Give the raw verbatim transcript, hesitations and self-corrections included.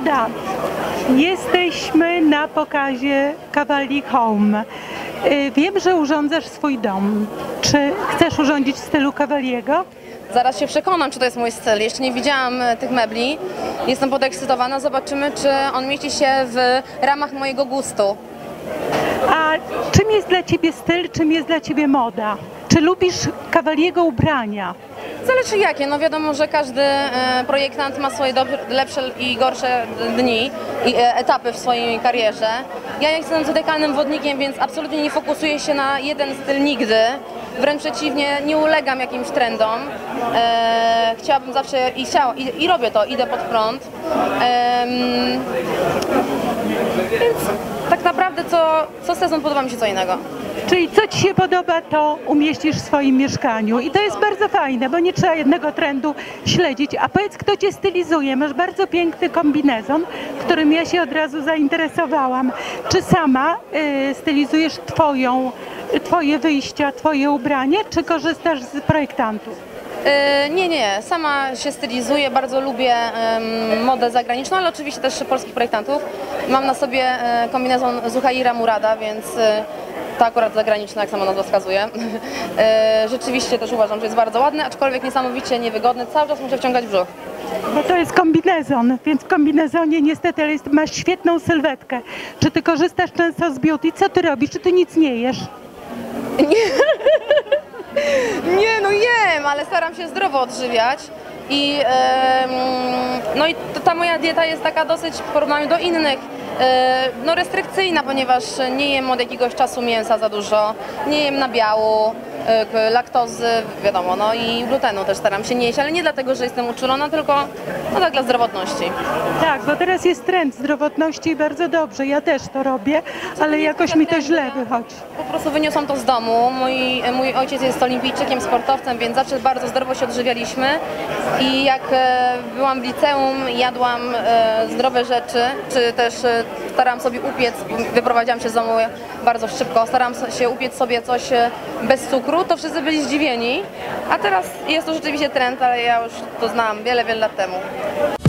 Moda. Jesteśmy na pokazie Cavalli Home. Y, Wiem, że urządzasz swój dom. Czy chcesz urządzić w stylu Cavalliego? Zaraz się przekonam, czy to jest mój styl. Jeszcze nie widziałam e, tych mebli. Jestem podekscytowana. Zobaczymy, czy on mieści się w ramach mojego gustu. A czym jest dla Ciebie styl, czym jest dla Ciebie moda? Czy lubisz Cavalliego ubrania? Zależy jakie. No wiadomo, że każdy e, projektant ma swoje dobre, lepsze i gorsze dni i e, etapy w swojej karierze. Ja jestem zodiakalnym wodnikiem, więc absolutnie nie fokusuję się na jeden styl nigdy. Wręcz przeciwnie, nie ulegam jakimś trendom. E, chciałabym zawsze i, chciała, i, i robię to, idę pod prąd. E, więc tak naprawdę co, co sezon podoba mi się co innego. Czyli co Ci się podoba, to umieścisz w swoim mieszkaniu. I to jest bardzo fajne, bo nie trzeba jednego trendu śledzić. A powiedz, kto Cię stylizuje? Masz bardzo piękny kombinezon, którym ja się od razu zainteresowałam. Czy sama y, stylizujesz twoją, Twoje wyjścia, Twoje ubranie, czy korzystasz z projektantów? E, nie, nie, sama się stylizuję, bardzo lubię em, modę zagraniczną, ale oczywiście też polskich projektantów. Mam na sobie e, kombinezon Zuhaira Murada, więc e, to akurat zagraniczne, jak sama nazwa wskazuje. E, rzeczywiście też uważam, że jest bardzo ładny, aczkolwiek niesamowicie niewygodny. Cały czas muszę wciągać brzuch. Bo to jest kombinezon, więc w kombinezonie niestety jest, masz świetną sylwetkę. Czy Ty korzystasz często z beauty? Co Ty robisz? Czy Ty nic nie jesz? Nie, no jem, ale staram się zdrowo odżywiać i em, no i to, ta moja dieta jest taka dosyć w porównaniu do innych e, no restrykcyjna, ponieważ nie jem od jakiegoś czasu mięsa za dużo, nie jem nabiału, e, laktozy, wiadomo, no i glutenu też staram się nie jeść, ale nie dlatego, że jestem uczulona, tylko no tak dla zdrowotności. Tak, bo teraz jest trend zdrowotności i bardzo dobrze, ja też to robię, ale jakoś mi to źle wychodzi. Po prostu wyniosłam to z domu. Mój, mój ojciec jest olimpijczykiem, sportowcem, więc zawsze bardzo zdrowo się odżywialiśmy. I jak e, byłam w liceum, jadłam e, zdrowe rzeczy, czy też e, starałam sobie upiec, wyprowadziłam się z domu bardzo szybko, starałam się upiec sobie coś e, bez cukru, to wszyscy byli zdziwieni. A teraz jest to rzeczywiście trend, ale ja już to znałam wiele, wiele lat temu.